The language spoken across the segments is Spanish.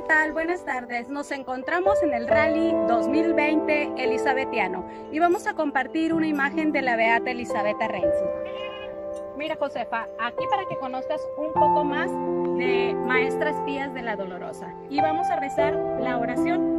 tal? Buenas tardes. Nos encontramos en el Rally 2020 Elisabetiano y vamos a compartir una imagen de la Beata Elisabetta Renzi. Mira, Josefa, aquí para que conozcas un poco más de Maestras Pías de la Dolorosa. Y vamos a rezar la oración.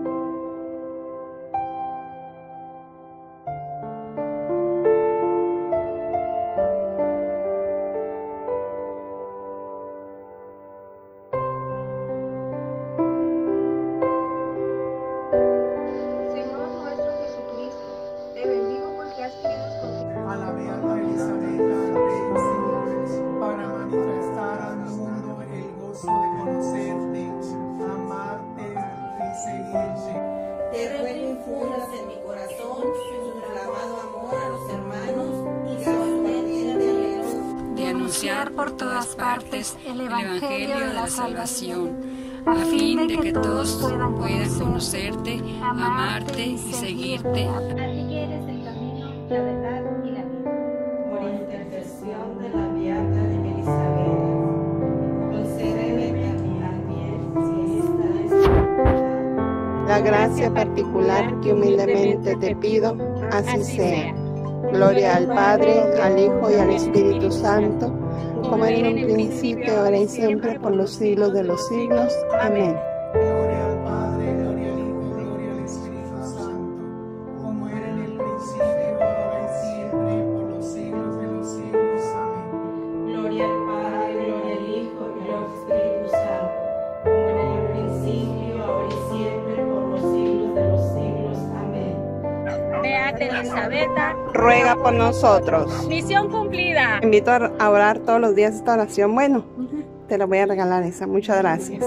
A la Beata Elisabetta Renzi, para manifestar al mundo el gozo de conocerte, amarte y seguirte. Te ruego infundas en mi corazón su inflamado amor a los hermanos y su de anunciar por todas partes el Evangelio de la salvación, a fin de que todos puedan conocerte, amarte y seguirte. A ti que eres el camino, la verdad y la vida. por intercesión de la Beata Elisabetta, concédeme también si esta es La gracia particular que humildemente te pido, así sea. Gloria al Padre, al Hijo y al Espíritu Santo, como era en un principio, ahora y siempre, por los siglos de los siglos. Amén. Gloria al Padre, gloria al Hijo, gloria al Espíritu Santo, como era en el principio, ahora y siempre, por los siglos de los siglos. Amén. Gloria al Padre, gloria al Hijo y al Espíritu Santo, como en el principio, ahora y siempre, por los siglos de los siglos. Amén. Beata Elisabetta, Ruega por nosotros. misión cumplida. Invito a orar todos los días esta oración. Bueno, te la voy a regalar esa. Muchas gracias.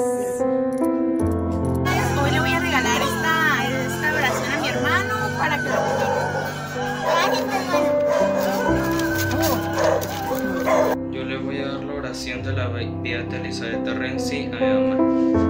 Hoy le voy a regalar esta oración a mi hermano para que lo Yo le voy a dar la oración de la Beata Elisabetta Renzi a mi mamá.